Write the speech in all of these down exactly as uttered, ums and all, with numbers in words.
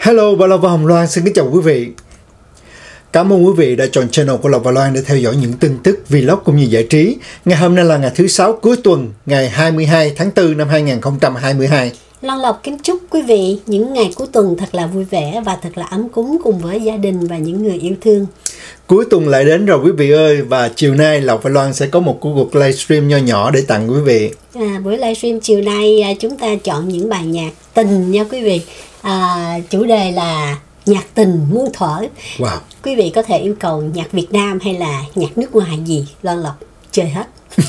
Hello, Bảo Lộc và Hồng Loan xin kính chào quý vị. Cảm ơn quý vị đã chọn channel của Lộc và Loan để theo dõi những tin tức vlog cũng như giải trí. Ngày hôm nay là ngày thứ sáu cuối tuần, ngày hai mươi hai tháng tư năm hai nghìn không trăm hai mươi hai. Loan Lộc kính chúc quý vị những ngày cuối tuần thật là vui vẻ và thật là ấm cúng cùng với gia đình và những người yêu thương. Cuối tuần lại đến rồi quý vị ơi, và chiều nay Lộc và Loan sẽ có một cuộc livestream nho nhỏ để tặng quý vị. À, buổi livestream chiều nay chúng ta chọn những bài nhạc tình nha quý vị. À, chủ đề là nhạc tình muôn thuở. Wow. Quý vị có thể yêu cầu nhạc Việt Nam hay là nhạc nước ngoài gì, Loan Lộc chơi hết.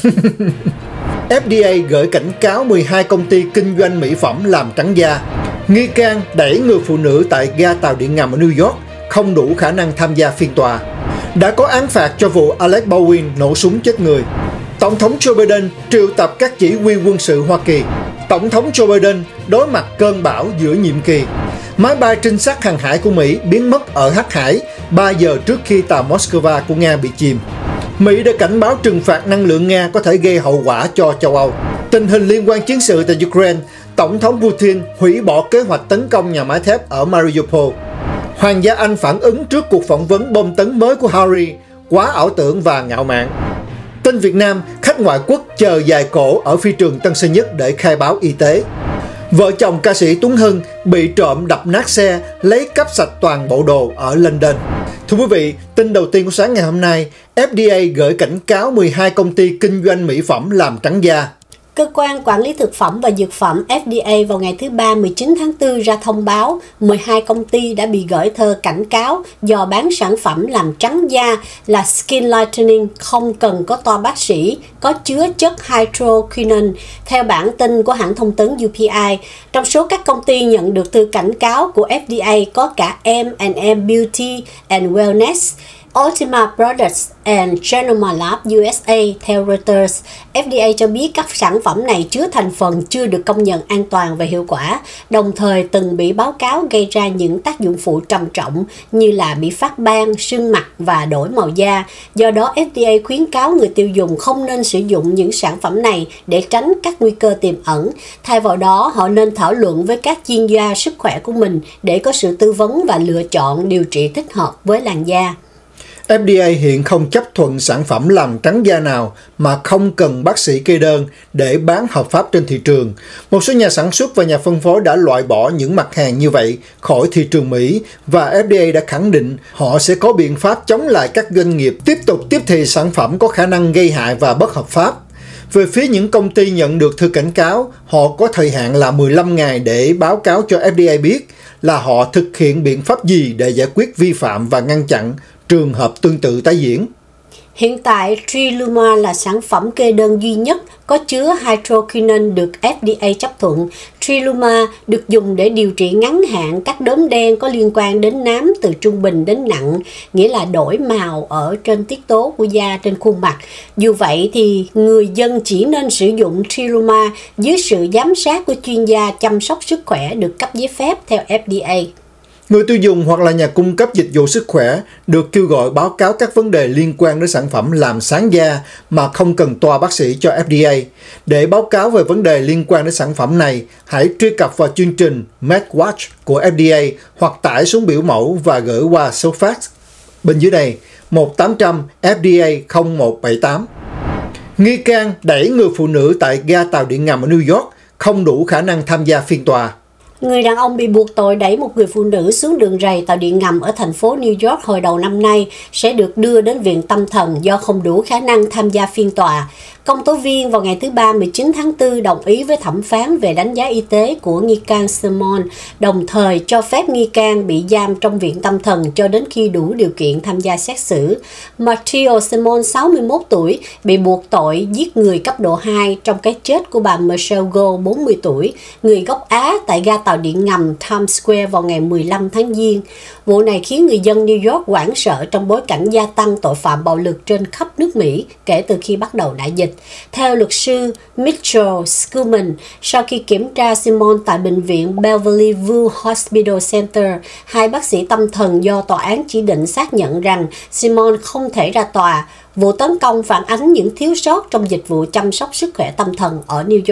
ép đê a gửi cảnh cáo mười hai công ty kinh doanh mỹ phẩm làm trắng da. Nghi can đẩy người phụ nữ tại ga tàu điện ngầm ở New York không đủ khả năng tham gia phiên tòa. Đã có án phạt cho vụ Alec Baldwin nổ súng chết người. Tổng thống Joe Biden triệu tập các chỉ huy quân sự Hoa Kỳ. Tổng thống Joe Biden đối mặt cơn bão giữa nhiệm kỳ. Máy bay trinh sát hàng hải của Mỹ biến mất ở Hắc Hải ba giờ trước khi tàu Moscow của Nga bị chìm. Mỹ đã cảnh báo trừng phạt năng lượng Nga có thể gây hậu quả cho châu Âu. Tình hình liên quan chiến sự tại Ukraine, Tổng thống Putin hủy bỏ kế hoạch tấn công nhà máy thép ở Mariupol. Hoàng gia Anh phản ứng trước cuộc phỏng vấn bom tấn mới của Harry, quá ảo tưởng và ngạo mạn. Tin Việt Nam, khách ngoại quốc chờ dài cổ ở phi trường Tân Sơn Nhất để khai báo y tế. Vợ chồng ca sĩ Tuấn Hưng bị trộm đập nát xe, lấy cắp sạch toàn bộ đồ ở London. Thưa quý vị, tin đầu tiên của sáng ngày hôm nay, ép đê a gửi cảnh cáo mười hai công ty kinh doanh mỹ phẩm làm trắng da. Cơ quan Quản lý Thực phẩm và Dược phẩm ép đê a vào ngày thứ Ba mười chín tháng tư ra thông báo mười hai công ty đã bị gửi thơ cảnh cáo do bán sản phẩm làm trắng da là Skin Lightening không cần có toa bác sĩ, có chứa chất hydroquinone. Theo bản tin của hãng thông tấn u pê i, trong số các công ty nhận được thư cảnh cáo của ép đê a có cả em and em Beauty and Wellness, Ultima Products and Genoma Lab u ét a. Theo Reuters, ép đê a cho biết các sản phẩm này chứa thành phần chưa được công nhận an toàn và hiệu quả, đồng thời từng bị báo cáo gây ra những tác dụng phụ trầm trọng như là bị phát ban, sưng mặt và đổi màu da. Do đó, ép đê a khuyến cáo người tiêu dùng không nên sử dụng những sản phẩm này để tránh các nguy cơ tiềm ẩn. Thay vào đó, họ nên thảo luận với các chuyên gia sức khỏe của mình để có sự tư vấn và lựa chọn điều trị thích hợp với làn da. ép đê a hiện không chấp thuận sản phẩm làm trắng da nào mà không cần bác sĩ kê đơn để bán hợp pháp trên thị trường. Một số nhà sản xuất và nhà phân phối đã loại bỏ những mặt hàng như vậy khỏi thị trường Mỹ và ép đê a đã khẳng định họ sẽ có biện pháp chống lại các doanh nghiệp tiếp tục tiếp thị sản phẩm có khả năng gây hại và bất hợp pháp. Về phía những công ty nhận được thư cảnh cáo, họ có thời hạn là mười lăm ngày để báo cáo cho ép đê a biết là họ thực hiện biện pháp gì để giải quyết vi phạm và ngăn chặn trường hợp tương tự tái diễn. Hiện tại, Triluma là sản phẩm kê đơn duy nhất có chứa hydroquinone được ép đê a chấp thuận. Triluma được dùng để điều trị ngắn hạn các đốm đen có liên quan đến nám từ trung bình đến nặng, nghĩa là đổi màu ở trên tiết tố của da trên khuôn mặt. Dù vậy thì người dân chỉ nên sử dụng Triluma dưới sự giám sát của chuyên gia chăm sóc sức khỏe được cấp giấy phép theo ép đê a. Người tiêu dùng hoặc là nhà cung cấp dịch vụ sức khỏe được kêu gọi báo cáo các vấn đề liên quan đến sản phẩm làm sáng da mà không cần toa bác sĩ cho ép đê a. Để báo cáo về vấn đề liên quan đến sản phẩm này, hãy truy cập vào chương trình MedWatch của ép đê a hoặc tải xuống biểu mẫu và gửi qua số fax bên dưới này một tám không không F D A không một bảy tám. Nghi can đẩy người phụ nữ tại ga tàu điện ngầm ở New York không đủ khả năng tham gia phiên tòa. Người đàn ông bị buộc tội đẩy một người phụ nữ xuống đường ray tàu điện ngầm ở thành phố New York hồi đầu năm nay sẽ được đưa đến viện tâm thần do không đủ khả năng tham gia phiên tòa. Công tố viên vào ngày thứ Ba mười chín tháng tư đồng ý với thẩm phán về đánh giá y tế của nghi can Simon, đồng thời cho phép nghi can bị giam trong viện tâm thần cho đến khi đủ điều kiện tham gia xét xử. Matteo Simon, sáu mươi mốt tuổi, bị buộc tội giết người cấp độ hai trong cái chết của bà Michelle Go, bốn mươi tuổi, người gốc Á tại ga tàu điện ngầm Times Square vào ngày mười lăm tháng Giêng. Vụ này khiến người dân New York hoảng sợ trong bối cảnh gia tăng tội phạm bạo lực trên khắp nước Mỹ kể từ khi bắt đầu đại dịch. Theo luật sư Mitchell Schuman, sau khi kiểm tra Simon tại bệnh viện Beverly View Hospital Center, hai bác sĩ tâm thần do tòa án chỉ định xác nhận rằng Simon không thể ra tòa. Vụ tấn công phản ánh những thiếu sót trong dịch vụ chăm sóc sức khỏe tâm thần ở New York.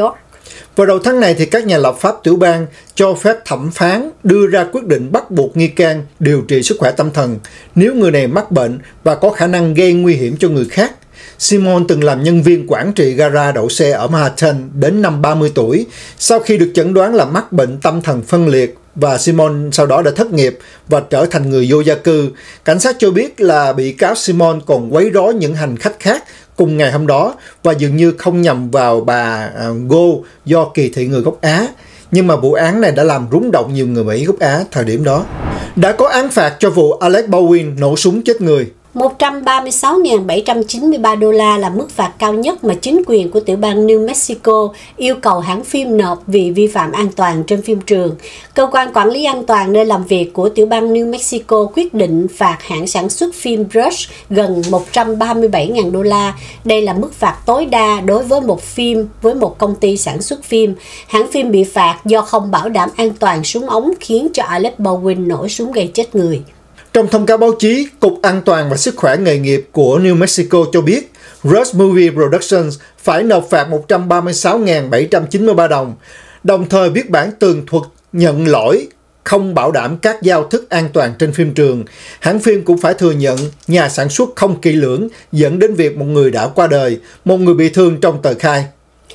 Vào đầu tháng này, thì các nhà lập pháp tiểu bang cho phép thẩm phán đưa ra quyết định bắt buộc nghi can điều trị sức khỏe tâm thần nếu người này mắc bệnh và có khả năng gây nguy hiểm cho người khác. Simon từng làm nhân viên quản trị gara đậu xe ở Manhattan đến năm ba mươi tuổi. Sau khi được chẩn đoán là mắc bệnh tâm thần phân liệt, và Simon sau đó đã thất nghiệp và trở thành người vô gia cư. Cảnh sát cho biết là bị cáo Simon còn quấy rối những hành khách khác cùng ngày hôm đó và dường như không nhằm vào bà Go do kỳ thị người gốc Á. Nhưng mà vụ án này đã làm rúng động nhiều người Mỹ gốc Á thời điểm đó. Đã có án phạt cho vụ Alec Baldwin nổ súng chết người. một trăm ba mươi sáu nghìn bảy trăm chín mươi ba đô la là mức phạt cao nhất mà chính quyền của tiểu bang New Mexico yêu cầu hãng phim nộp vì vi phạm an toàn trên phim trường. Cơ quan quản lý an toàn nơi làm việc của tiểu bang New Mexico quyết định phạt hãng sản xuất phim Rush gần một trăm ba mươi bảy nghìn đô la. Đây là mức phạt tối đa đối với một phim với một công ty sản xuất phim. Hãng phim bị phạt do không bảo đảm an toàn súng ống khiến cho Alec Baldwin nổ súng gây chết người. Trong thông cáo báo chí, Cục An toàn và Sức khỏe nghề nghiệp của New Mexico cho biết Rush Movie Productions phải nộp phạt một trăm ba mươi sáu nghìn bảy trăm chín mươi ba đồng, đồng thời viết bản tường thuật nhận lỗi không bảo đảm các giao thức an toàn trên phim trường. Hãng phim cũng phải thừa nhận nhà sản xuất không kỹ lưỡng dẫn đến việc một người đã qua đời, một người bị thương trong tờ khai.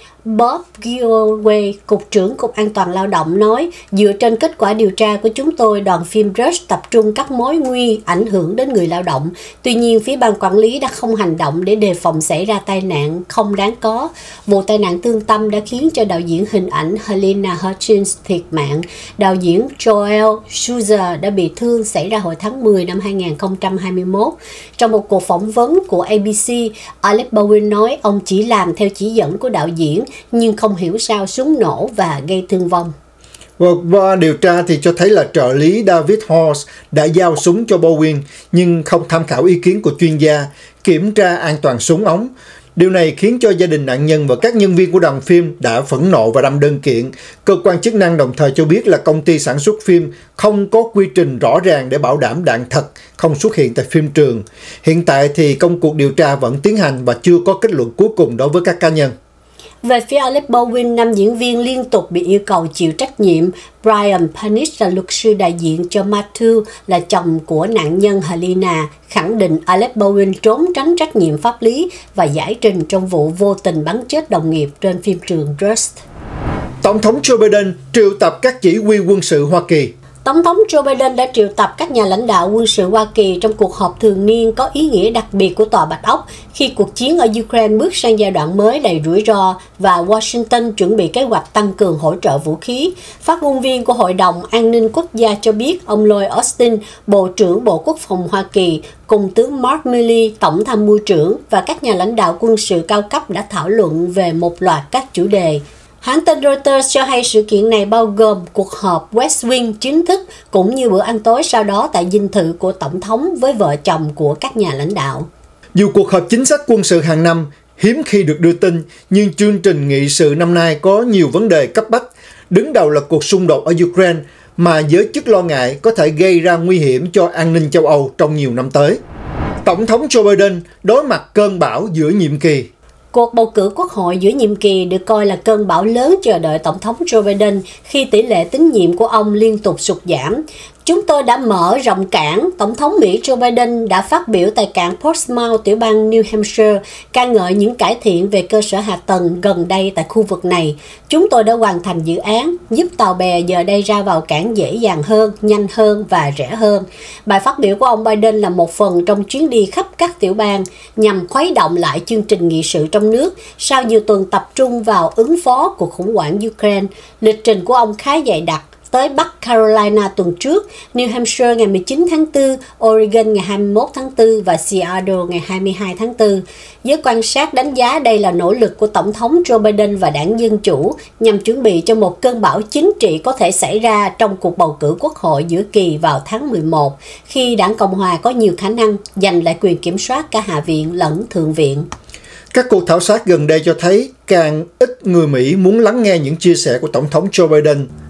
Bob Gilway, Cục trưởng Cục An toàn Lao động nói, dựa trên kết quả điều tra của chúng tôi, đoàn phim Rush tập trung các mối nguy ảnh hưởng đến người lao động. Tuy nhiên, phía ban quản lý đã không hành động để đề phòng xảy ra tai nạn không đáng có. Vụ tai nạn thương tâm đã khiến cho đạo diễn hình ảnh Helena Hutchins thiệt mạng. Đạo diễn Joel Schuster đã bị thương xảy ra hồi tháng mười năm hai nghìn không trăm hai mươi mốt. Trong một cuộc phỏng vấn của A B C, Alec Baldwin nói ông chỉ làm theo chỉ dẫn của đạo diễn, nhưng không hiểu sao súng nổ và gây thương vong. Và, và điều tra thì cho thấy là trợ lý David Horse đã giao súng cho Baldwin nhưng không tham khảo ý kiến của chuyên gia kiểm tra an toàn súng ống. Điều này khiến cho gia đình nạn nhân và các nhân viên của đoàn phim đã phẫn nộ và đâm đơn kiện. Cơ quan chức năng đồng thời cho biết là công ty sản xuất phim không có quy trình rõ ràng để bảo đảm đạn thật không xuất hiện tại phim trường. Hiện tại thì công cuộc điều tra vẫn tiến hành và chưa có kết luận cuối cùng đối với các cá nhân. Về phía Alec Baldwin, năm diễn viên liên tục bị yêu cầu chịu trách nhiệm. Brian Panish là luật sư đại diện cho Matthew, là chồng của nạn nhân Helena, khẳng định Alec Baldwin trốn tránh trách nhiệm pháp lý và giải trình trong vụ vô tình bắn chết đồng nghiệp trên phim trường Rust. Tổng thống Joe Biden triệu tập các chỉ huy quân sự Hoa Kỳ. Tổng thống Joe Biden đã triệu tập các nhà lãnh đạo quân sự Hoa Kỳ trong cuộc họp thường niên có ý nghĩa đặc biệt của Tòa Bạch Ốc khi cuộc chiến ở Ukraine bước sang giai đoạn mới đầy rủi ro và Washington chuẩn bị kế hoạch tăng cường hỗ trợ vũ khí. Phát ngôn viên của Hội đồng An ninh Quốc gia cho biết ông Lloyd Austin, Bộ trưởng Bộ Quốc phòng Hoa Kỳ, cùng tướng Mark Milley, Tổng tham mưu trưởng và các nhà lãnh đạo quân sự cao cấp đã thảo luận về một loạt các chủ đề. Hãng tin Reuters cho hay sự kiện này bao gồm cuộc họp West Wing chính thức cũng như bữa ăn tối sau đó tại dinh thự của Tổng thống với vợ chồng của các nhà lãnh đạo. Dù cuộc họp chính sách quân sự hàng năm hiếm khi được đưa tin, nhưng chương trình nghị sự năm nay có nhiều vấn đề cấp bách. Đứng đầu là cuộc xung đột ở Ukraine mà giới chức lo ngại có thể gây ra nguy hiểm cho an ninh châu Âu trong nhiều năm tới. Tổng thống Joe Biden đối mặt cơn bão giữa nhiệm kỳ. Cuộc bầu cử quốc hội giữa nhiệm kỳ được coi là cơn bão lớn chờ đợi Tổng thống Joe Biden khi tỷ lệ tín nhiệm của ông liên tục sụt giảm. Chúng tôi đã mở rộng cảng, Tổng thống Mỹ Joe Biden đã phát biểu tại cảng Portsmouth, tiểu bang New Hampshire, ca ngợi những cải thiện về cơ sở hạ tầng gần đây tại khu vực này. Chúng tôi đã hoàn thành dự án, giúp tàu bè giờ đây ra vào cảng dễ dàng hơn, nhanh hơn và rẻ hơn. Bài phát biểu của ông Biden là một phần trong chuyến đi khắp các tiểu bang nhằm khuấy động lại chương trình nghị sự trong nước sau nhiều tuần tập trung vào ứng phó cuộc khủng hoảng Ukraine. Lịch trình của ông khá dày đặc. Tới Bắc Carolina tuần trước, New Hampshire ngày mười chín tháng tư, Oregon ngày hai mươi mốt tháng tư và Seattle ngày hai mươi hai tháng tư. Giới quan sát đánh giá đây là nỗ lực của Tổng thống Joe Biden và đảng Dân Chủ nhằm chuẩn bị cho một cơn bão chính trị có thể xảy ra trong cuộc bầu cử quốc hội giữa kỳ vào tháng mười một, khi đảng Cộng Hòa có nhiều khả năng giành lại quyền kiểm soát cả Hạ viện lẫn Thượng viện. Các cuộc khảo sát gần đây cho thấy càng ít người Mỹ muốn lắng nghe những chia sẻ của Tổng thống Joe Biden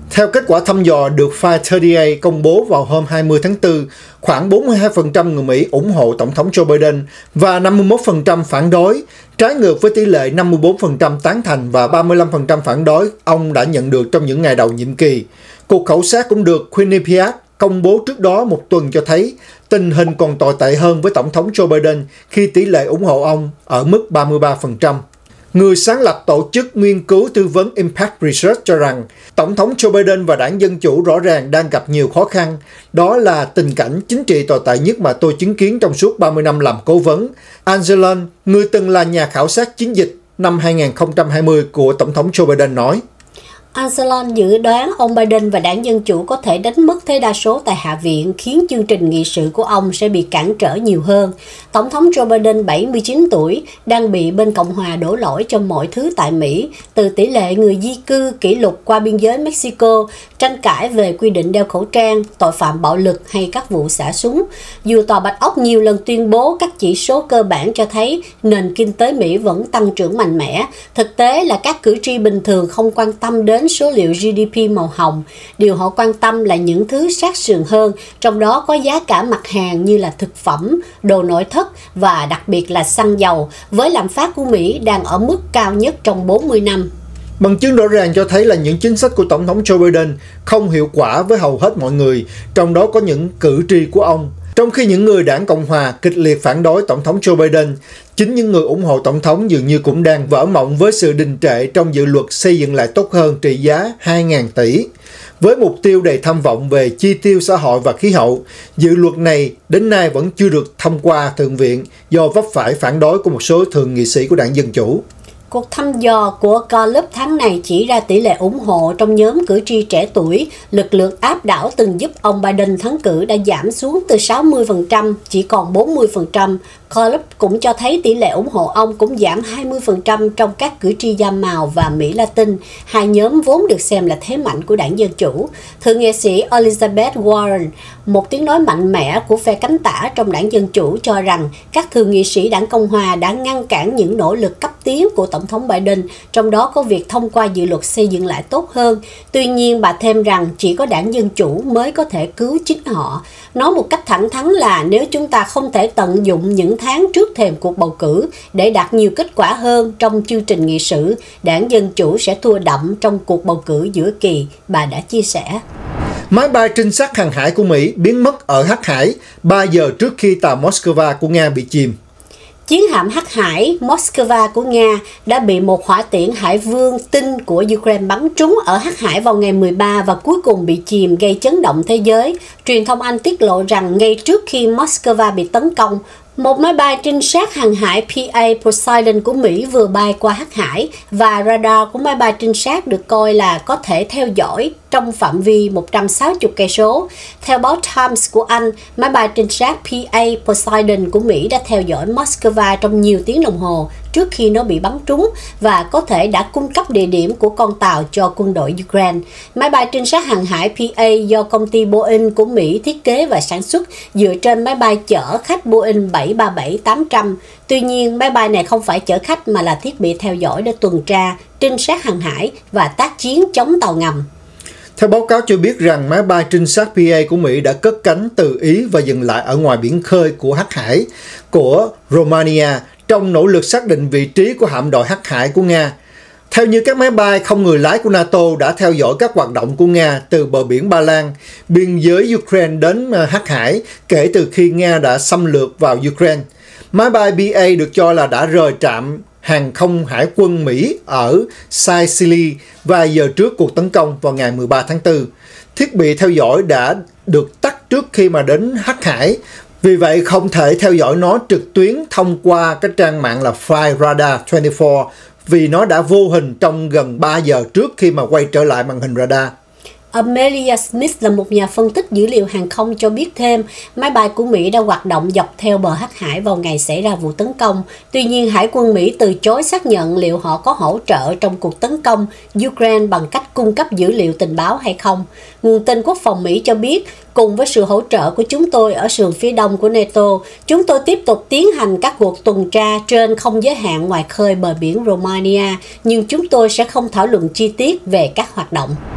Theo kết quả thăm dò được File ba mươi tám công bố vào hôm hai mươi tháng tư, khoảng bốn mươi hai phần trăm người Mỹ ủng hộ Tổng thống Joe Biden và năm mươi mốt phần trăm phản đối, trái ngược với tỷ lệ năm mươi bốn phần trăm tán thành và ba mươi lăm phần trăm phản đối ông đã nhận được trong những ngày đầu nhiệm kỳ. Cuộc khảo sát cũng được Quinnipiac công bố trước đó một tuần cho thấy tình hình còn tồi tệ hơn với Tổng thống Joe Biden khi tỷ lệ ủng hộ ông ở mức ba mươi ba phần trăm. Người sáng lập tổ chức nghiên cứu tư vấn Impact Research cho rằng Tổng thống Joe Biden và đảng Dân Chủ rõ ràng đang gặp nhiều khó khăn. Đó là tình cảnh chính trị tồi tệ nhất mà tôi chứng kiến trong suốt ba mươi năm làm cố vấn. Angelan, người từng là nhà khảo sát chiến dịch năm hai nghìn không trăm hai mươi của Tổng thống Joe Biden nói. Angelan dự đoán ông Biden và đảng Dân Chủ có thể đánh mất thế đa số tại Hạ viện, khiến chương trình nghị sự của ông sẽ bị cản trở nhiều hơn. Tổng thống Joe Biden, bảy mươi chín tuổi, đang bị bên Cộng hòa đổ lỗi cho mọi thứ tại Mỹ, từ tỷ lệ người di cư kỷ lục qua biên giới Mexico, tranh cãi về quy định đeo khẩu trang, tội phạm bạo lực hay các vụ xả súng. Dù Tòa Bạch Ốc nhiều lần tuyên bố các chỉ số cơ bản cho thấy nền kinh tế Mỹ vẫn tăng trưởng mạnh mẽ, thực tế là các cử tri bình thường không quan tâm đến số liệu G D P màu hồng. Điều họ quan tâm là những thứ sát sườn hơn, trong đó có giá cả mặt hàng như là thực phẩm, đồ nội thất và đặc biệt là xăng dầu, với lạm phát của Mỹ đang ở mức cao nhất trong bốn mươi năm. Bằng chứng rõ ràng cho thấy là những chính sách của Tổng thống Joe Biden không hiệu quả với hầu hết mọi người, trong đó có những cử tri của ông. Trong khi những người đảng Cộng hòa kịch liệt phản đối Tổng thống Joe Biden, chính những người ủng hộ Tổng thống dường như cũng đang vỡ mộng với sự đình trệ trong dự luật xây dựng lại tốt hơn trị giá hai nghìn tỷ. Với mục tiêu đầy tham vọng về chi tiêu xã hội và khí hậu, dự luật này đến nay vẫn chưa được thông qua Thượng viện do vấp phải phản đối của một số thượng nghị sĩ của đảng Dân Chủ. Cuộc thăm dò của Gallup tháng này chỉ ra tỷ lệ ủng hộ trong nhóm cử tri trẻ tuổi, lực lượng áp đảo từng giúp ông Biden thắng cử đã giảm xuống từ sáu mươi phần trăm chỉ còn bốn mươi phần trăm. Gallup cũng cho thấy tỷ lệ ủng hộ ông cũng giảm hai mươi phần trăm trong các cử tri da màu và Mỹ Latin, hai nhóm vốn được xem là thế mạnh của đảng Dân Chủ. Thượng nghị sĩ Elizabeth Warren, một tiếng nói mạnh mẽ của phe cánh tả trong đảng Dân Chủ, cho rằng các thượng nghị sĩ đảng Cộng hòa đã ngăn cản những nỗ lực cấp tiến của Tổng thống Biden, trong đó có việc thông qua dự luật xây dựng lại tốt hơn. Tuy nhiên, bà thêm rằng chỉ có đảng Dân Chủ mới có thể cứu chính họ. Nói một cách thẳng thắn là nếu chúng ta không thể tận dụng những tháng trước thềm cuộc bầu cử để đạt nhiều kết quả hơn trong chương trình nghị sự, đảng Dân Chủ sẽ thua đậm trong cuộc bầu cử giữa kỳ, bà đã chia sẻ. Máy bay trinh sát hàng hải của Mỹ biến mất ở Hắc Hải ba giờ trước khi tàu Moscow của Nga bị chìm. Chiến hạm Hắc Hải Moscow của Nga đã bị một hỏa tiễn hải vương tinh của Ukraine bắn trúng ở Hắc Hải vào ngày mười ba và cuối cùng bị chìm, gây chấn động thế giới. Truyền thông Anh tiết lộ rằng ngay trước khi Moscow bị tấn công, một máy bay trinh sát hàng hải P A Poseidon của Mỹ vừa bay qua Hắc Hải và radar của máy bay trinh sát được coi là có thể theo dõi trong phạm vi một trăm sáu mươi cây số. Theo báo Times của Anh, máy bay trinh sát P A Poseidon của Mỹ đã theo dõi Moscow trong nhiều tiếng đồng hồ trước khi nó bị bắn trúng và có thể đã cung cấp địa điểm của con tàu cho quân đội Ukraine. Máy bay trinh sát hàng hải P A do công ty Boeing của Mỹ thiết kế và sản xuất dựa trên máy bay chở khách Boeing bảy ba bảy tám trăm. Tuy nhiên, máy bay này không phải chở khách mà là thiết bị theo dõi để tuần tra, trinh sát hàng hải và tác chiến chống tàu ngầm. Theo báo cáo cho biết rằng máy bay trinh sát P A của Mỹ đã cất cánh từ Ý và dừng lại ở ngoài biển khơi của Hắc Hải của Romania trong nỗ lực xác định vị trí của hạm đội Hắc Hải của Nga. Theo như các máy bay không người lái của NATO đã theo dõi các hoạt động của Nga từ bờ biển Ba Lan, biên giới Ukraine đến Hắc Hải kể từ khi Nga đã xâm lược vào Ukraine. Máy bay B A được cho là đã rời trạm hàng không hải quân Mỹ ở Sicily vài giờ trước cuộc tấn công vào ngày mười ba tháng tư. Thiết bị theo dõi đã được tắt trước khi mà đến Hắc Hải, vì vậy không thể theo dõi nó trực tuyến thông qua cái trang mạng là Flyradar hai mươi bốn vì nó đã vô hình trong gần ba giờ trước khi mà quay trở lại màn hình radar. Amelia Smith là một nhà phân tích dữ liệu hàng không cho biết thêm, máy bay của Mỹ đã hoạt động dọc theo bờ Hắc Hải vào ngày xảy ra vụ tấn công. Tuy nhiên, Hải quân Mỹ từ chối xác nhận liệu họ có hỗ trợ trong cuộc tấn công Ukraine bằng cách cung cấp dữ liệu tình báo hay không. Nguồn tin quốc phòng Mỹ cho biết, cùng với sự hỗ trợ của chúng tôi ở sườn phía đông của NATO, chúng tôi tiếp tục tiến hành các cuộc tuần tra trên không giới hạn ngoài khơi bờ biển Romania, nhưng chúng tôi sẽ không thảo luận chi tiết về các hoạt động.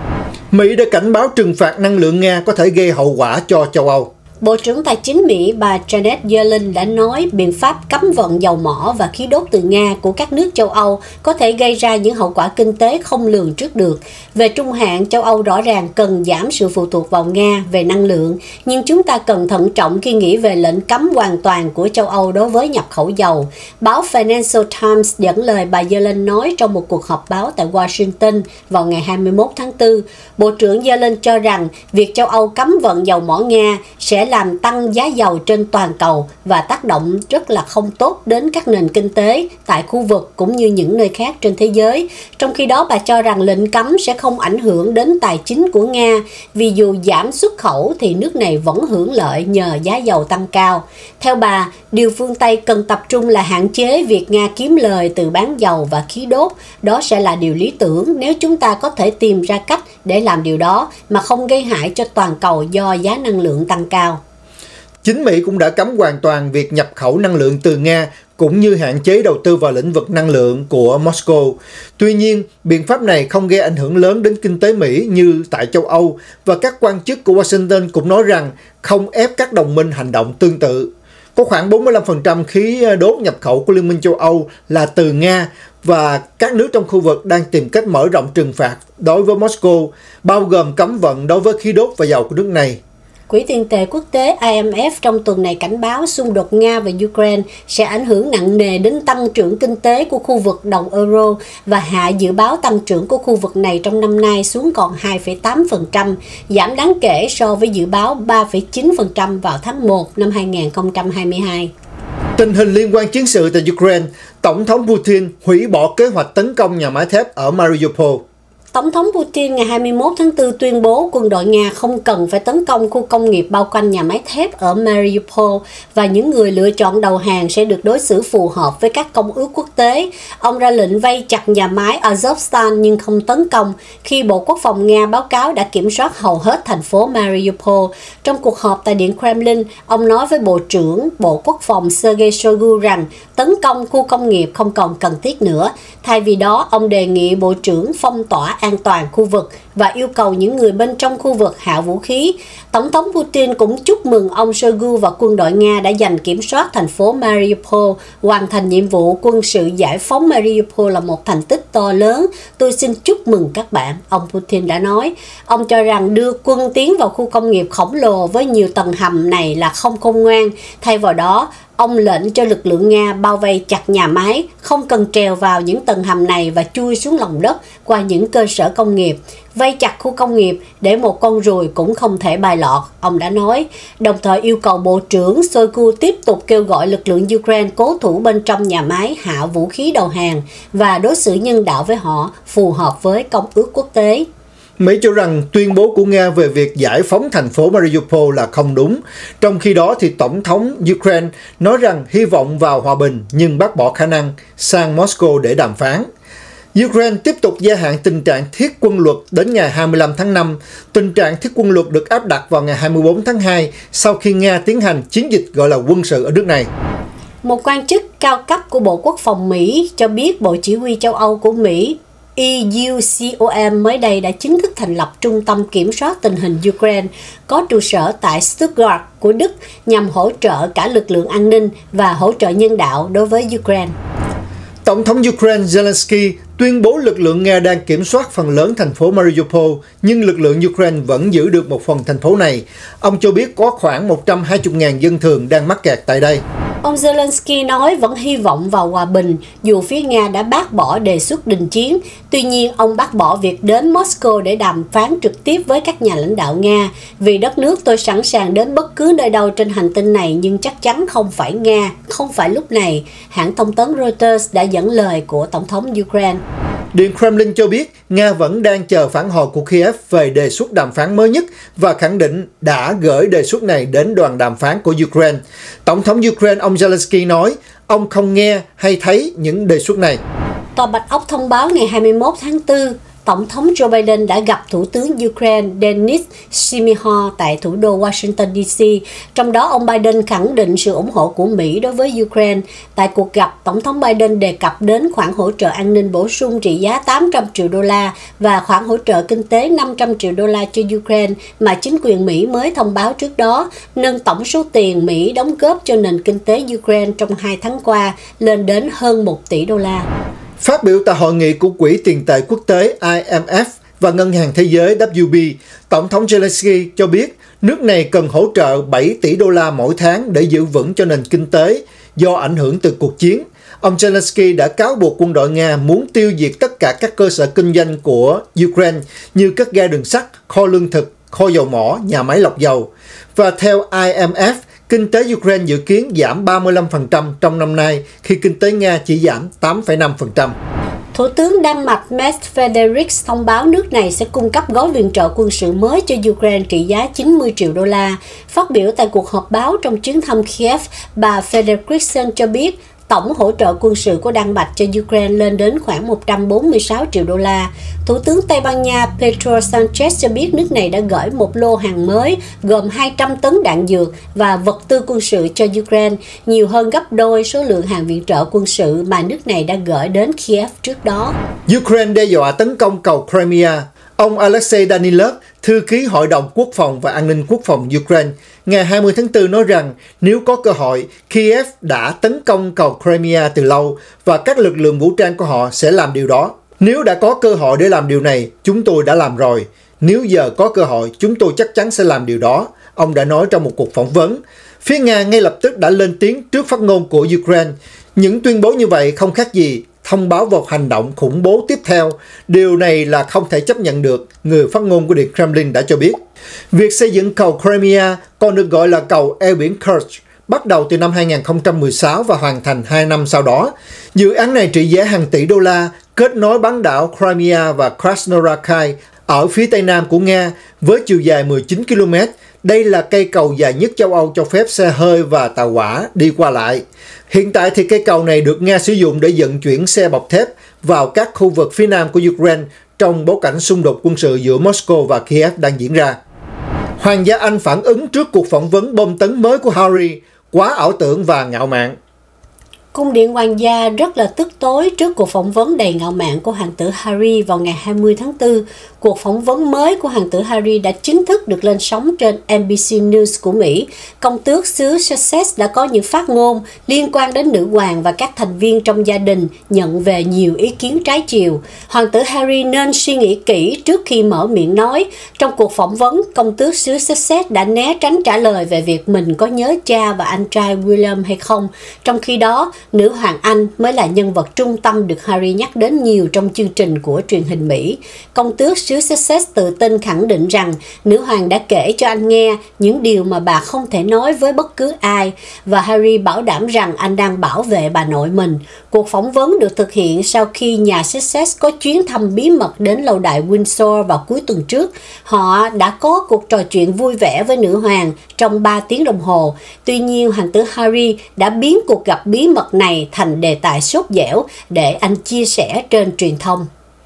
Mỹ đã cảnh báo trừng phạt năng lượng Nga có thể gây hậu quả cho châu Âu. Bộ trưởng Tài chính Mỹ bà Janet Yellen đã nói biện pháp cấm vận dầu mỏ và khí đốt từ Nga của các nước châu Âu có thể gây ra những hậu quả kinh tế không lường trước được. Về trung hạn, châu Âu rõ ràng cần giảm sự phụ thuộc vào Nga về năng lượng, nhưng chúng ta cần thận trọng khi nghĩ về lệnh cấm hoàn toàn của châu Âu đối với nhập khẩu dầu. Báo Financial Times dẫn lời bà Yellen nói trong một cuộc họp báo tại Washington vào ngày hai mươi mốt tháng tư. Bộ trưởng Yellen cho rằng việc châu Âu cấm vận dầu mỏ Nga sẽ làm tăng giá dầu trên toàn cầu và tác động rất là không tốt đến các nền kinh tế tại khu vực cũng như những nơi khác trên thế giới. Trong khi đó, bà cho rằng lệnh cấm sẽ không ảnh hưởng đến tài chính của Nga vì dù giảm xuất khẩu thì nước này vẫn hưởng lợi nhờ giá dầu tăng cao. Theo bà, điều phương Tây cần tập trung là hạn chế việc Nga kiếm lời từ bán dầu và khí đốt. Đó sẽ là điều lý tưởng nếu chúng ta có thể tìm ra cách để làm điều đó mà không gây hại cho toàn cầu do giá năng lượng tăng cao. Chính Mỹ cũng đã cấm hoàn toàn việc nhập khẩu năng lượng từ Nga cũng như hạn chế đầu tư vào lĩnh vực năng lượng của Moscow. Tuy nhiên, biện pháp này không gây ảnh hưởng lớn đến kinh tế Mỹ như tại châu Âu và các quan chức của Washington cũng nói rằng không ép các đồng minh hành động tương tự. Có khoảng bốn mươi lăm phần trăm khí đốt nhập khẩu của Liên minh châu Âu là từ Nga và các nước trong khu vực đang tìm cách mở rộng trừng phạt đối với Moscow, bao gồm cấm vận đối với khí đốt và dầu của nước này. Quỹ tiền tệ quốc tế I M F trong tuần này cảnh báo xung đột Nga và Ukraine sẽ ảnh hưởng nặng nề đến tăng trưởng kinh tế của khu vực đồng euro và hạ dự báo tăng trưởng của khu vực này trong năm nay xuống còn hai phẩy tám phần trăm, giảm đáng kể so với dự báo ba phẩy chín phần trăm vào tháng một năm hai nghìn không trăm hai mươi hai. Tình hình liên quan chiến sự tại Ukraine, Tổng thống Putin hủy bỏ kế hoạch tấn công nhà máy thép ở Mariupol. Tổng thống Putin ngày hai mươi mốt tháng tư tuyên bố quân đội Nga không cần phải tấn công khu công nghiệp bao quanh nhà máy thép ở Mariupol và những người lựa chọn đầu hàng sẽ được đối xử phù hợp với các công ước quốc tế. Ông ra lệnh vây chặt nhà máy Azovstal nhưng không tấn công khi Bộ Quốc phòng Nga báo cáo đã kiểm soát hầu hết thành phố Mariupol. Trong cuộc họp tại Điện Kremlin, ông nói với Bộ trưởng Bộ Quốc phòng Sergei Shoigu rằng tấn công khu công nghiệp không còn cần thiết nữa. Thay vì đó, ông đề nghị Bộ trưởng phong tỏa an toàn khu vực và yêu cầu những người bên trong khu vực hạ vũ khí. Tổng thống Putin cũng chúc mừng ông Shoigu và quân đội Nga đã giành kiểm soát thành phố Mariupol, hoàn thành nhiệm vụ quân sự giải phóng Mariupol là một thành tích to lớn. Tôi xin chúc mừng các bạn, ông Putin đã nói. Ông cho rằng đưa quân tiến vào khu công nghiệp khổng lồ với nhiều tầng hầm này là không khôn ngoan. Thay vào đó, ông lệnh cho lực lượng Nga bao vây chặt nhà máy, không cần trèo vào những tầng hầm này và chui xuống lòng đất qua những cơ sở công nghiệp. Vây chặt khu công nghiệp để một con ruồi cũng không thể bay lọt, ông đã nói. Đồng thời yêu cầu Bộ trưởng Shoigu tiếp tục kêu gọi lực lượng Ukraine cố thủ bên trong nhà máy hạ vũ khí đầu hàng và đối xử nhân đạo với họ phù hợp với công ước quốc tế. Mỹ cho rằng tuyên bố của Nga về việc giải phóng thành phố Mariupol là không đúng. Trong khi đó, thì Tổng thống Ukraine nói rằng hy vọng vào hòa bình nhưng bác bỏ khả năng sang Moscow để đàm phán. Ukraine tiếp tục gia hạn tình trạng thiết quân luật đến ngày hai mươi lăm tháng năm. Tình trạng thiết quân luật được áp đặt vào ngày hai mươi tư tháng hai sau khi Nga tiến hành chiến dịch gọi là quân sự ở nước này. Một quan chức cao cấp của Bộ Quốc phòng Mỹ cho biết Bộ Chỉ huy châu Âu của Mỹ E U C O M mới đây đã chính thức thành lập Trung tâm Kiểm soát Tình hình Ukraine có trụ sở tại Stuttgart của Đức nhằm hỗ trợ cả lực lượng an ninh và hỗ trợ nhân đạo đối với Ukraine. Tổng thống Ukraine Zelensky tuyên bố lực lượng Nga đang kiểm soát phần lớn thành phố Mariupol, nhưng lực lượng Ukraine vẫn giữ được một phần thành phố này. Ông cho biết có khoảng một trăm hai mươi nghìn dân thường đang mắc kẹt tại đây. Ông Zelensky nói vẫn hy vọng vào hòa bình dù phía Nga đã bác bỏ đề xuất đình chiến. Tuy nhiên, ông bác bỏ việc đến Moscow để đàm phán trực tiếp với các nhà lãnh đạo Nga. Vì đất nước tôi sẵn sàng đến bất cứ nơi đâu trên hành tinh này nhưng chắc chắn không phải Nga, không phải lúc này. Hãng thông tấn Reuters đã dẫn lời của Tổng thống Ukraine. Điện Kremlin cho biết Nga vẫn đang chờ phản hồi của Kiev về đề xuất đàm phán mới nhất và khẳng định đã gửi đề xuất này đến đoàn đàm phán của Ukraine. Tổng thống Ukraine ông Zelensky nói ông không nghe hay thấy những đề xuất này. Tòa Bạch Ốc thông báo ngày hai mươi mốt tháng tư, Tổng thống Joe Biden đã gặp Thủ tướng Ukraine Denis Shmyhal tại thủ đô Washington D C. Trong đó, ông Biden khẳng định sự ủng hộ của Mỹ đối với Ukraine. Tại cuộc gặp, Tổng thống Biden đề cập đến khoản hỗ trợ an ninh bổ sung trị giá tám trăm triệu đô la và khoản hỗ trợ kinh tế năm trăm triệu đô la cho Ukraine mà chính quyền Mỹ mới thông báo trước đó, nâng tổng số tiền Mỹ đóng góp cho nền kinh tế Ukraine trong hai tháng qua lên đến hơn một tỷ đô la. Phát biểu tại hội nghị của Quỹ tiền tệ quốc tế I M F và Ngân hàng Thế giới W B, Tổng thống Zelensky cho biết nước này cần hỗ trợ bảy tỷ đô la mỗi tháng để giữ vững cho nền kinh tế do ảnh hưởng từ cuộc chiến. Ông Zelensky đã cáo buộc quân đội Nga muốn tiêu diệt tất cả các cơ sở kinh doanh của Ukraine như các ga đường sắt, kho lương thực, kho dầu mỏ, nhà máy lọc dầu. Và theo I M F, kinh tế Ukraine dự kiến giảm ba mươi lăm phần trăm trong năm nay khi kinh tế Nga chỉ giảm tám phẩy năm phần trăm. Thủ tướng Đan Mạch Mette Frederiksen thông báo nước này sẽ cung cấp gói viện trợ quân sự mới cho Ukraine trị giá chín mươi triệu đô la. Phát biểu tại cuộc họp báo trong chuyến thăm Kiev, bà Frederiksen cho biết tổng hỗ trợ quân sự của Đan Mạch cho Ukraine lên đến khoảng một trăm bốn mươi sáu triệu đô la. Thủ tướng Tây Ban Nha Pedro Sanchez cho biết nước này đã gửi một lô hàng mới gồm hai trăm tấn đạn dược và vật tư quân sự cho Ukraine, nhiều hơn gấp đôi số lượng hàng viện trợ quân sự mà nước này đã gửi đến Kiev trước đó. Ukraine đe dọa tấn công cầu Crimea. Ông Alexei Danilov, thư ký Hội đồng Quốc phòng và An ninh Quốc phòng Ukraine, ngày hai mươi tháng tư nói rằng nếu có cơ hội, Kiev đã tấn công cầu Crimea từ lâu và các lực lượng vũ trang của họ sẽ làm điều đó. Nếu đã có cơ hội để làm điều này, chúng tôi đã làm rồi. Nếu giờ có cơ hội, chúng tôi chắc chắn sẽ làm điều đó, ông đã nói trong một cuộc phỏng vấn. Phía Nga ngay lập tức đã lên tiếng trước phát ngôn của Ukraine. Những tuyên bố như vậy không khác gì thông báo một hành động khủng bố tiếp theo. Điều này là không thể chấp nhận được, người phát ngôn của Điện Kremlin đã cho biết. Việc xây dựng cầu Crimea, còn được gọi là cầu eo biển Kerch, bắt đầu từ năm hai nghìn không trăm mười sáu và hoàn thành hai năm sau đó. Dự án này trị giá hàng tỷ đô la, kết nối bán đảo Crimea và Krasnoyarkai ở phía tây nam của Nga với chiều dài mười chín ki lô mét. Đây là cây cầu dài nhất châu Âu cho phép xe hơi và tàu hỏa đi qua lại. Hiện tại thì cây cầu này được Nga sử dụng để vận chuyển xe bọc thép vào các khu vực phía nam của Ukraine trong bối cảnh xung đột quân sự giữa Moscow và Kiev đang diễn ra. Hoàng gia Anh phản ứng trước cuộc phỏng vấn bom tấn mới của Harry, quá ảo tưởng và ngạo mạn. Cung điện hoàng gia rất là tức tối trước cuộc phỏng vấn đầy ngạo mạn của hoàng tử Harry vào ngày hai mươi tháng tư. Cuộc phỏng vấn mới của hoàng tử Harry đã chính thức được lên sóng trên N B C News của Mỹ. Công tước xứ Sussex đã có những phát ngôn liên quan đến nữ hoàng và các thành viên trong gia đình, nhận về nhiều ý kiến trái chiều. Hoàng tử Harry nên suy nghĩ kỹ trước khi mở miệng nói. Trong cuộc phỏng vấn, công tước xứ Sussex đã né tránh trả lời về việc mình có nhớ cha và anh trai William hay không. Trong khi đó, nữ hoàng Anh mới là nhân vật trung tâm được Harry nhắc đến nhiều trong chương trình của truyền hình Mỹ. Công tước xứ Sussex tự tin khẳng định rằng nữ hoàng đã kể cho anh nghe những điều mà bà không thể nói với bất cứ ai, và Harry bảo đảm rằng anh đang bảo vệ bà nội mình. Cuộc phỏng vấn được thực hiện sau khi nhà Sussex có chuyến thăm bí mật đến lâu đài Windsor vào cuối tuần trước. Họ đã có cuộc trò chuyện vui vẻ với nữ hoàng trong ba tiếng đồng hồ. Tuy nhiên, hoàng tử Harry đã biến cuộc gặp bí mật này thành đề tài sốt dẻo để anh chia sẻ trên truyền thông.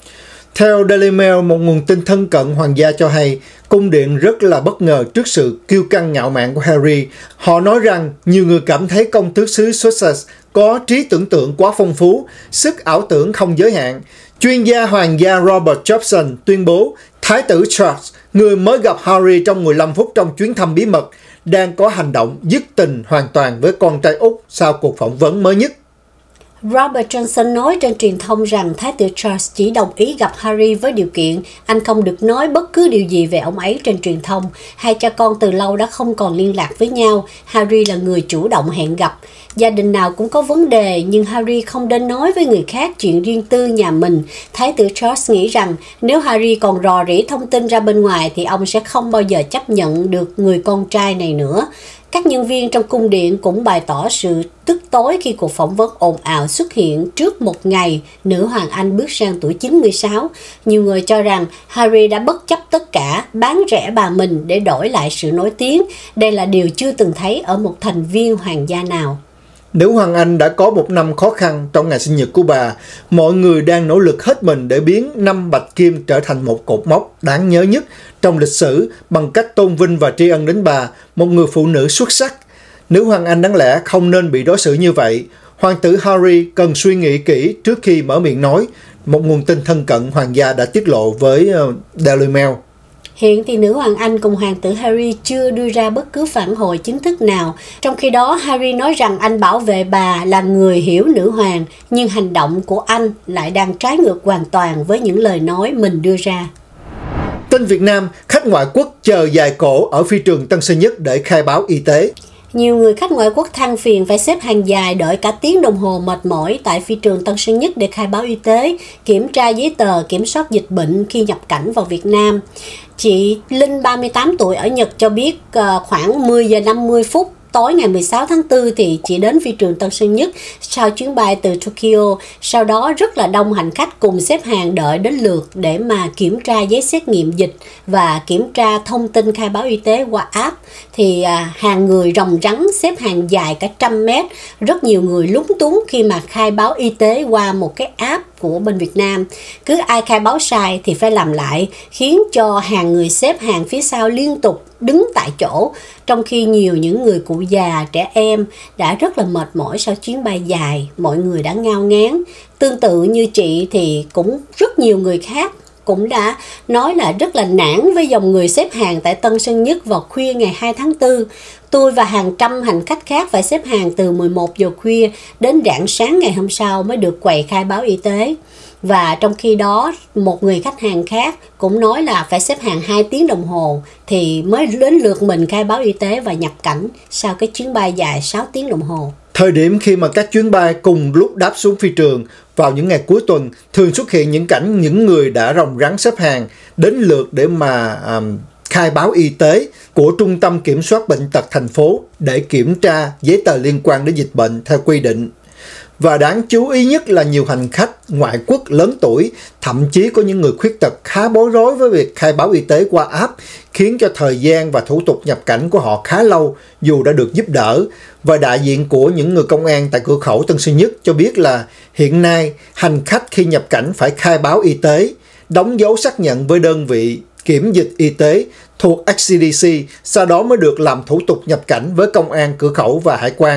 Theo Daily Mail, một nguồn tin thân cận hoàng gia cho hay, cung điện rất là bất ngờ trước sự kiêu căng ngạo mạn của Harry. Họ nói rằng nhiều người cảm thấy công tước xứ Sussex có trí tưởng tượng quá phong phú, sức ảo tưởng không giới hạn. Chuyên gia hoàng gia Robert Jobson tuyên bố Thái tử Charles, người mới gặp Harry trong mười lăm phút trong chuyến thăm bí mật, đang có hành động dứt tình hoàn toàn với con trai út sau cuộc phỏng vấn mới nhất. Robert Johnson nói trên truyền thông rằng Thái tử Charles chỉ đồng ý gặp Harry với điều kiện anh không được nói bất cứ điều gì về ông ấy trên truyền thông. Hai cha con từ lâu đã không còn liên lạc với nhau. Harry là người chủ động hẹn gặp. Gia đình nào cũng có vấn đề, nhưng Harry không đến nói với người khác chuyện riêng tư nhà mình. Thái tử Charles nghĩ rằng nếu Harry còn rò rỉ thông tin ra bên ngoài thì ông sẽ không bao giờ chấp nhận được người con trai này nữa. Các nhân viên trong cung điện cũng bày tỏ sự tức tối khi cuộc phỏng vấn ồn ào xuất hiện trước một ngày nữ hoàng Anh bước sang tuổi chín mươi sáu. Nhiều người cho rằng Harry đã bất chấp tất cả, bán rẻ bà mình để đổi lại sự nổi tiếng. Đây là điều chưa từng thấy ở một thành viên hoàng gia nào. Nữ hoàng Anh đã có một năm khó khăn trong ngày sinh nhật của bà. Mọi người đang nỗ lực hết mình để biến năm bạch kim trở thành một cột mốc đáng nhớ nhất trong lịch sử bằng cách tôn vinh và tri ân đến bà, một người phụ nữ xuất sắc. Nữ hoàng Anh đáng lẽ không nên bị đối xử như vậy. Hoàng tử Harry cần suy nghĩ kỹ trước khi mở miệng nói, một nguồn tin thân cận hoàng gia đã tiết lộ với Daily Mail. Hiện thì nữ hoàng Anh cùng hoàng tử Harry chưa đưa ra bất cứ phản hồi chính thức nào. Trong khi đó, Harry nói rằng anh bảo vệ bà, là người hiểu nữ hoàng, nhưng hành động của anh lại đang trái ngược hoàn toàn với những lời nói mình đưa ra. Tin Việt Nam, khách ngoại quốc chờ dài cổ ở phi trường Tân Sơn Nhất để khai báo y tế. Nhiều người khách ngoại quốc than phiền phải xếp hàng dài đợi cả tiếng đồng hồ mệt mỏi tại phi trường Tân Sơn Nhất để khai báo y tế, kiểm tra giấy tờ, kiểm soát dịch bệnh khi nhập cảnh vào Việt Nam. Chị Linh, ba mươi tám tuổi, ở Nhật cho biết khoảng mười giờ năm mươi phút tối ngày mười sáu tháng tư thì chị đến phi trường Tân Sơn Nhất sau chuyến bay từ Tokyo. Sau đó rất là đông hành khách cùng xếp hàng đợi đến lượt để mà kiểm tra giấy xét nghiệm dịch và kiểm tra thông tin khai báo y tế qua app. Thì à, hàng người ròng rắn xếp hàng dài cả trăm mét. Rất nhiều người lúng túng khi mà khai báo y tế qua một cái app của bên Việt Nam. Cứ ai khai báo sai thì phải làm lại, khiến cho hàng người xếp hàng phía sau liên tục đứng tại chỗ, trong khi nhiều những người cụ già, trẻ em đã rất là mệt mỏi sau chuyến bay dài, mọi người đã ngao ngán. Tương tự như chị thì cũng rất nhiều người khác cũng đã nói là rất là nản với dòng người xếp hàng tại Tân Sơn Nhất vào khuya ngày hai tháng tư. Tôi và hàng trăm hành khách khác phải xếp hàng từ mười một giờ khuya đến rạng sáng ngày hôm sau mới được quầy khai báo y tế. Và trong khi đó, một người khách hàng khác cũng nói là phải xếp hàng hai tiếng đồng hồ thì mới đến lượt mình khai báo y tế và nhập cảnh sau cái chuyến bay dài sáu tiếng đồng hồ. Thời điểm khi mà các chuyến bay cùng lúc đáp xuống phi trường vào những ngày cuối tuần, thường xuất hiện những cảnh những người đã ròng rắn xếp hàng đến lượt để mà um, khai báo y tế của Trung tâm Kiểm soát Bệnh tật thành phố để kiểm tra giấy tờ liên quan đến dịch bệnh theo quy định. Và đáng chú ý nhất là nhiều hành khách ngoại quốc lớn tuổi, thậm chí có những người khuyết tật khá bối rối với việc khai báo y tế qua app, khiến cho thời gian và thủ tục nhập cảnh của họ khá lâu dù đã được giúp đỡ. Và đại diện của những người công an tại cửa khẩu Tân Sơn Nhất cho biết là hiện nay hành khách khi nhập cảnh phải khai báo y tế, đóng dấu xác nhận với đơn vị kiểm dịch y tế thuộc hát xê đê xê, sau đó mới được làm thủ tục nhập cảnh với công an cửa khẩu và hải quan.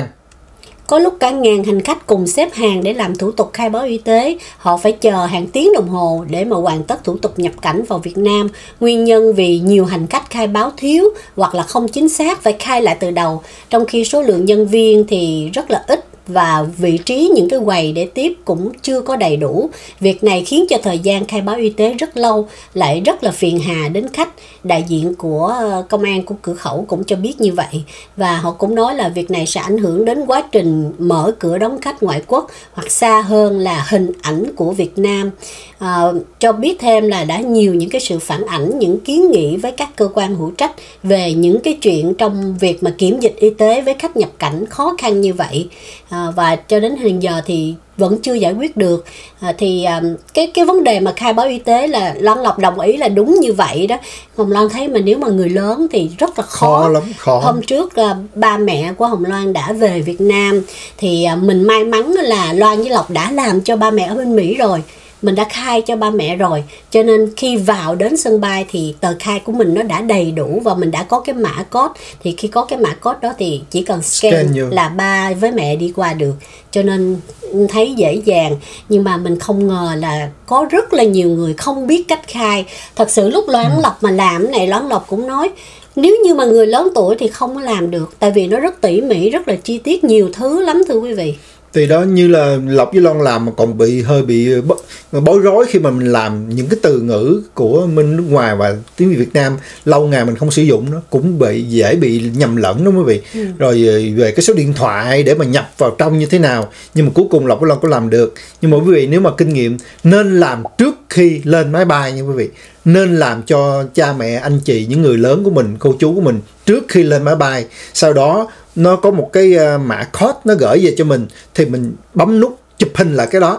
Có lúc cả ngàn hành khách cùng xếp hàng để làm thủ tục khai báo y tế. Họ phải chờ hàng tiếng đồng hồ để mà hoàn tất thủ tục nhập cảnh vào Việt Nam. Nguyên nhân vì nhiều hành khách khai báo thiếu hoặc là không chính xác, phải khai lại từ đầu. Trong khi số lượng nhân viên thì rất là ít và vị trí những cái quầy để tiếp cũng chưa có đầy đủ. Việc này khiến cho thời gian khai báo y tế rất lâu, lại rất là phiền hà đến khách. Đại diện của công an của cửa khẩu cũng cho biết như vậy. Và họ cũng nói là việc này sẽ ảnh hưởng đến quá trình mở cửa đón khách ngoại quốc, hoặc xa hơn là hình ảnh của Việt Nam. À, cho biết thêm là đã nhiều những cái sự phản ảnh, những kiến nghị với các cơ quan hữu trách về những cái chuyện trong việc mà kiểm dịch y tế với khách nhập cảnh khó khăn như vậy. À, và cho đến hiện giờ thì vẫn chưa giải quyết được. À, thì à, cái cái vấn đề mà khai báo y tế là Loan Lộc đồng ý là đúng như vậy đó. Hồng Loan thấy mà nếu mà người lớn thì rất là khó, khó lắm, khó. Hôm trước à, ba mẹ của Hồng Loan đã về Việt Nam thì à, mình may mắn là Loan với Lộc đã làm cho ba mẹ ở bên Mỹ rồi. Mình đã khai cho ba mẹ rồi, cho nên khi vào đến sân bay thì tờ khai của mình nó đã đầy đủ và mình đã có cái mã code. Thì khi có cái mã code đó thì chỉ cần scan, scan là ba với mẹ đi qua được, cho nên thấy dễ dàng. Nhưng mà mình không ngờ là có rất là nhiều người không biết cách khai. Thật sự lúc Loan ừ. Lộc mà làm cái này, Loan Lộc cũng nói nếu như mà người lớn tuổi thì không có làm được, tại vì nó rất tỉ mỉ, rất là chi tiết, nhiều thứ lắm thưa quý vị. Thì đó, như là Lộc với Loan làm mà còn bị hơi bị bối rối khi mà mình làm những cái từ ngữ của bên nước ngoài và tiếng Việt Nam lâu ngày mình không sử dụng, nó cũng bị dễ bị nhầm lẫn đó quý vị. Ừ. Rồi về cái số điện thoại để mà nhập vào trong như thế nào, nhưng mà cuối cùng Lộc với Loan có làm được. Nhưng mà quý vị, nếu mà kinh nghiệm nên làm trước khi lên máy bay nha quý vị, nên làm cho cha mẹ, anh chị, những người lớn của mình, cô chú của mình trước khi lên máy bay. Sau đó nó có một cái mã code nó gửi về cho mình thì mình bấm nút chụp hình lại cái đó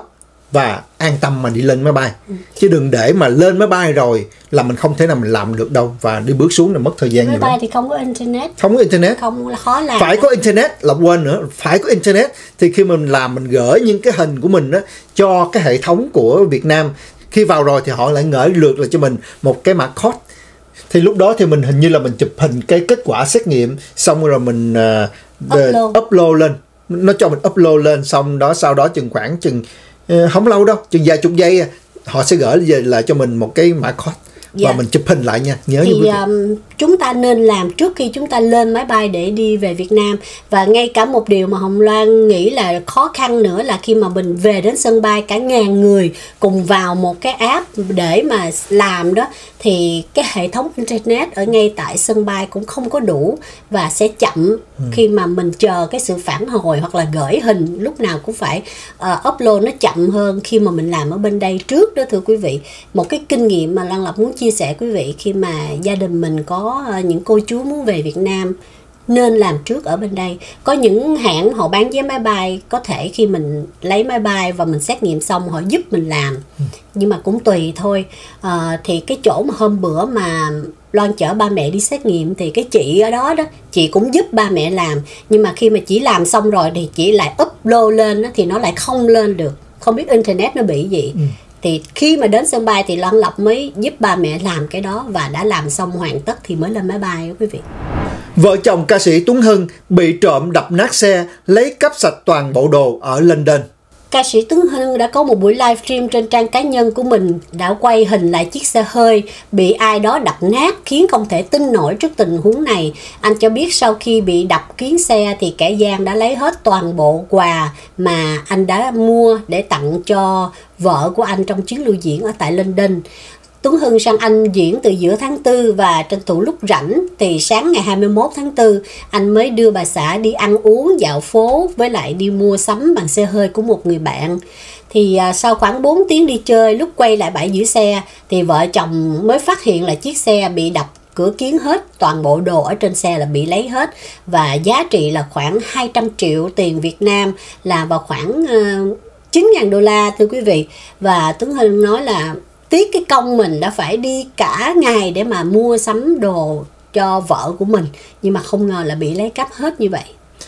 và an tâm mà đi lên máy bay. Ừ. Chứ đừng để mà lên máy bay rồi là mình không thể nào mình làm được đâu, và đi bước xuống là mất thời gian máy nhiều bay lắm. Thì không có internet. Không có internet. Không là khó làm. Phải có internet, là quên nữa, phải có internet thì khi mình làm, mình gửi những cái hình của mình đó cho cái hệ thống của Việt Nam, khi vào rồi thì họ lại gửi lượt là cho mình một cái mã code. Thì lúc đó thì mình hình như là mình chụp hình cái kết quả xét nghiệm, xong rồi mình uh, upload. upload lên, nó cho mình upload lên, xong đó sau đó chừng khoảng chừng uh, không lâu đâu, chừng vài chục giây họ sẽ gửi về lại cho mình một cái mã code. Và dạ. mình chụp hình lại nha, nhớ thì um, chúng ta nên làm trước khi chúng ta lên máy bay để đi về Việt Nam. Và ngay cả một điều mà Hồng Loan nghĩ là khó khăn nữa là khi mà mình về đến sân bay cả ngàn người cùng vào một cái app để mà làm đó, thì cái hệ thống internet ở ngay tại sân bay cũng không có đủ và sẽ chậm ừ. khi mà mình chờ cái sự phản hồi hoặc là gửi hình, lúc nào cũng phải uh, upload nó chậm hơn khi mà mình làm ở bên đây trước đó, thưa quý vị. Một cái kinh nghiệm mà Lan Lộc muốn chia sẻ quý vị khi mà gia đình mình có uh, những cô chú muốn về Việt Nam nên làm trước ở bên đây. Có những hãng họ bán vé máy bay, có thể khi mình lấy máy bay và mình xét nghiệm xong họ giúp mình làm, ừ. nhưng mà cũng tùy thôi. À, thì cái chỗ mà hôm bữa mà Loan chở ba mẹ đi xét nghiệm thì cái chị ở đó đó, chị cũng giúp ba mẹ làm, nhưng mà khi mà chị làm xong rồi thì chị lại upload lên đó, thì nó lại không lên được, không biết internet nó bị gì. ừ. Thì khi mà đến sân bay thì Loan Lộc mới giúp ba mẹ làm cái đó, và đã làm xong hoàn tất thì mới lên máy bay đó quý vị. Vợ chồng ca sĩ Tuấn Hưng bị trộm đập nát xe, lấy cắp sạch toàn bộ đồ ở London. Ca sĩ Tuấn Hưng đã có một buổi livestream trên trang cá nhân của mình, đã quay hình lại chiếc xe hơi bị ai đó đập nát khiến không thể tin nổi trước tình huống này. Anh cho biết sau khi bị đập kiến xe thì kẻ gian đã lấy hết toàn bộ quà mà anh đã mua để tặng cho vợ của anh trong chuyến lưu diễn ở tại London. Tuấn Hưng sang Anh diễn từ giữa tháng tư, và tranh thủ lúc rảnh thì sáng ngày hai mươi mốt tháng tư anh mới đưa bà xã đi ăn uống dạo phố, với lại đi mua sắm bằng xe hơi của một người bạn. Thì à, sau khoảng bốn tiếng đi chơi, lúc quay lại bãi giữ xe thì vợ chồng mới phát hiện là chiếc xe bị đập cửa kiến hết, toàn bộ đồ ở trên xe là bị lấy hết, và giá trị là khoảng hai trăm triệu tiền Việt Nam, là vào khoảng uh, chín nghìn đô la thưa quý vị. Và Tuấn Hưng nói là tiếc cái công mình đã phải đi cả ngày để mà mua sắm đồ cho vợ của mình, nhưng mà không ngờ là bị lấy cắp hết như vậy.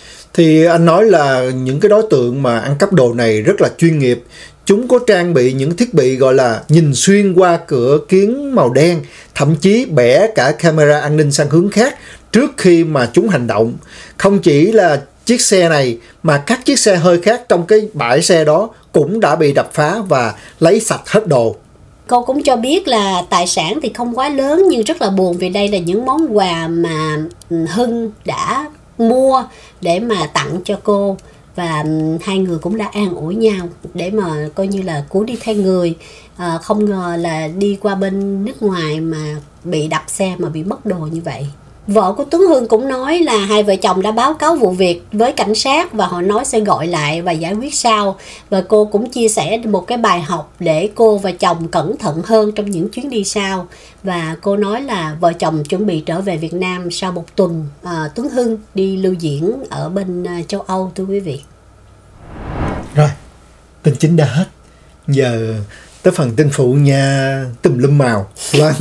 Thì anh nói là những cái đối tượng mà ăn cắp đồ này rất là chuyên nghiệp. Chúng có trang bị những thiết bị gọi là nhìn xuyên qua cửa kiến màu đen, thậm chí bẻ cả camera an ninh sang hướng khác trước khi mà chúng hành động. Không chỉ là chiếc xe này mà các chiếc xe hơi khác trong cái bãi xe đó cũng đã bị đập phá và lấy sạch hết đồ. Cô cũng cho biết là tài sản thì không quá lớn, nhưng rất là buồn vì đây là những món quà mà Hưng đã mua để mà tặng cho cô, và hai người cũng đã an ủi nhau để mà coi như là cứu đi thay người. À, không ngờ là đi qua bên nước ngoài mà bị đập xe mà bị mất đồ như vậy. Vợ của Tuấn Hưng cũng nói là hai vợ chồng đã báo cáo vụ việc với cảnh sát và họ nói sẽ gọi lại và giải quyết sau. Và cô cũng chia sẻ một cái bài học để cô và chồng cẩn thận hơn trong những chuyến đi sau. Và cô nói là vợ chồng chuẩn bị trở về Việt Nam sau một tuần à, Tuấn Hưng đi lưu diễn ở bên à, châu Âu thưa quý vị. Rồi, tin chính đã hết. Giờ tới phần tin phụ nha, tùm lum màu. Vâng.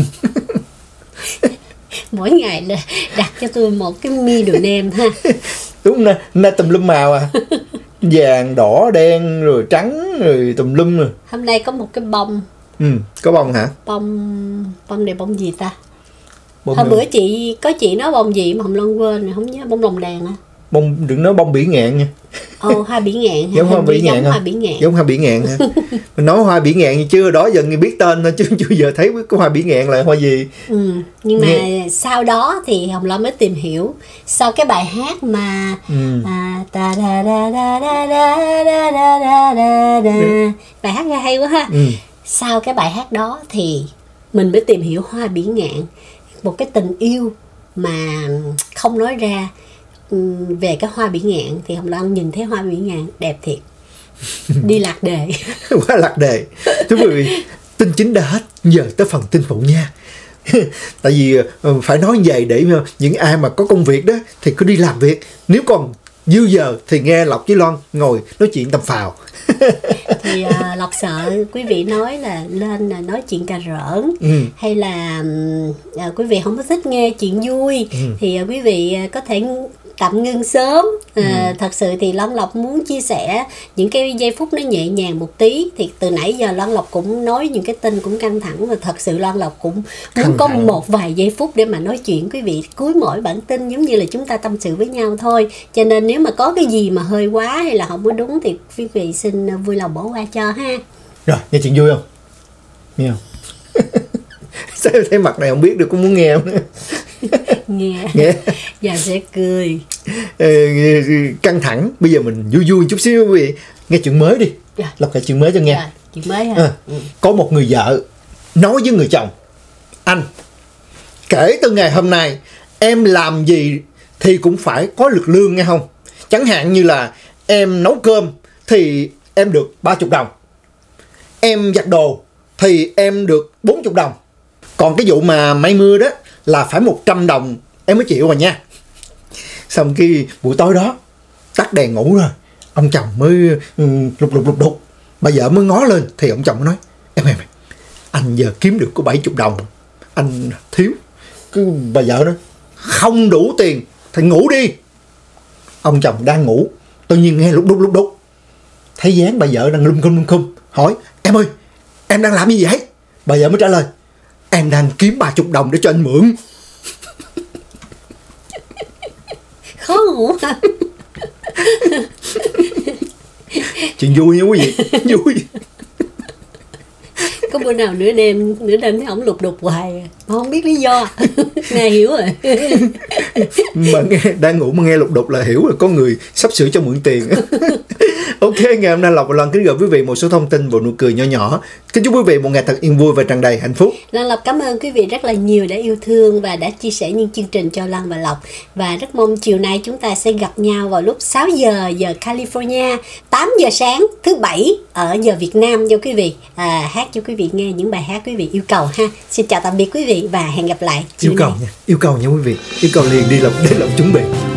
Mỗi ngày là đặt cho tôi một cái middle name ha. Đúng nè, nè tùm lum màu à. Vàng, đỏ, đen, rồi trắng, rồi tùm lum rồi. Hôm nay có một cái bông. Ừ, có bông hả? Bông, bông này bông gì ta? Bông hôm nữa. Bữa chị, có chị nói bông gì mà Hồng Loan quên, không nhớ, bông lồng đèn à? Bông, đừng nói bông bỉ ngạn nha. Ồ, hoa bỉ ngạn. Giống hoa bỉ ngạn giống hả? Hoa bỉ ngạn. Giống hoa bỉ ngạn hả? Mình nói hoa bỉ ngạn chưa, đó giờ người biết tên thôi chứ chưa giờ thấy cái hoa bỉ ngạn là hoa gì. Ừ, nhưng Nghe. mà sau đó thì Hồng Loan mới tìm hiểu sau cái bài hát mà ừ. à, ta da da da da da da da da da da. Bài hát hay quá ha. Ừ. Sau cái bài hát đó thì mình mới tìm hiểu hoa bỉ ngạn, một cái tình yêu mà không nói ra. Về cái hoa bỉ ngạn thì Hồng Loan nhìn thấy hoa bỉ ngạn đẹp thiệt. Đi lạc đề. Quá lạc đề. Thưa quý vị, tin chính đã hết, giờ tới phần tin phụ nha. Tại vì phải nói như vậy để những ai mà có công việc đó thì cứ đi làm việc, nếu còn dư giờ thì nghe Lộc với Loan ngồi nói chuyện tầm phào. Thì à, Lộc sợ quý vị nói là lên là nói chuyện cà rỡn, ừ. hay là à, quý vị không có thích nghe chuyện vui, ừ. thì à, quý vị à, có thể tạm ngưng sớm. à, ừ. Thật sự thì Loan Lộc muốn chia sẻ những cái giây phút nó nhẹ nhàng một tí. Thì từ nãy giờ Loan Lộc cũng nói những cái tin cũng căng thẳng, và thật sự Loan Lộc cũng muốn căng có thẳng. Một vài giây phút để mà nói chuyện quý vị cuối mỗi bản tin, giống như là chúng ta tâm sự với nhau thôi. Cho nên nếu mà có cái gì mà hơi quá hay là không có đúng thì quý vị xin vui lòng bỏ qua cho ha. Rồi, nghe chuyện vui không? Nghe không? Sao thấy mặt này không biết được, cũng muốn nghe không? Nghe. Nghe. Giờ sẽ cười. Ê, căng thẳng. Bây giờ mình vui vui chút xíu quý vị. Nghe chuyện mới đi. Dạ. Lộc kể chuyện mới cho nghe. Dạ, chuyện mới hả? À, ừ. Có một người vợ nói với người chồng: anh, kể từ ngày hôm nay em làm gì thì cũng phải có lực lương nghe không? Chẳng hạn như là em nấu cơm thì em được ba mươi đồng, em giặt đồ thì em được bốn mươi đồng, còn cái vụ mà may mưa đó là phải một trăm đồng em mới chịu mà nha. Xong cái buổi tối đó tắt đèn ngủ rồi, ông chồng mới um, lục lục lục đục, bà vợ mới ngó lên thì ông chồng mới nói: em em anh giờ kiếm được có bảy mươi đồng, anh thiếu. Cái bà vợ nói: không đủ tiền thì ngủ đi. Ông chồng đang ngủ, tự nhiên nghe lục đục lục đục, thấy dáng bà vợ đang lum khum lum khum, hỏi: em ơi, em đang làm gì vậy? Bà vợ mới trả lời: em đang kiếm ba mươi đồng để cho anh mượn. Khó ngủ hả? Chuyện vui nha quý vị, vui. Có bữa nào nửa đêm nửa đêm thấy ổng lục đục hoài mà không biết lý do. Nghe hiểu rồi. Mà nghe đang ngủ mà nghe lục đục là hiểu rồi, có người sắp sửa cho mượn tiền. Ok, ngày hôm nay Lộc và Loan kính gửi quý vị một số thông tin và nụ cười nhỏ nhỏ. Kính chúc quý vị một ngày thật yên vui và tràn đầy hạnh phúc. Loan Lộc cảm ơn quý vị rất là nhiều đã yêu thương và đã chia sẻ những chương trình cho Loan và Lộc. Và rất mong chiều nay chúng ta sẽ gặp nhau vào lúc sáu giờ giờ California, tám giờ sáng thứ bảy ở giờ Việt Nam cho quý vị. À, hát cho quý vị nghe những bài hát quý vị yêu cầu ha. Xin chào tạm biệt quý vị và hẹn gặp lại chiều Yêu cầu nay. nha, yêu cầu nha quý vị. Yêu cầu liền đi Lộc để Lộc chuẩn bị.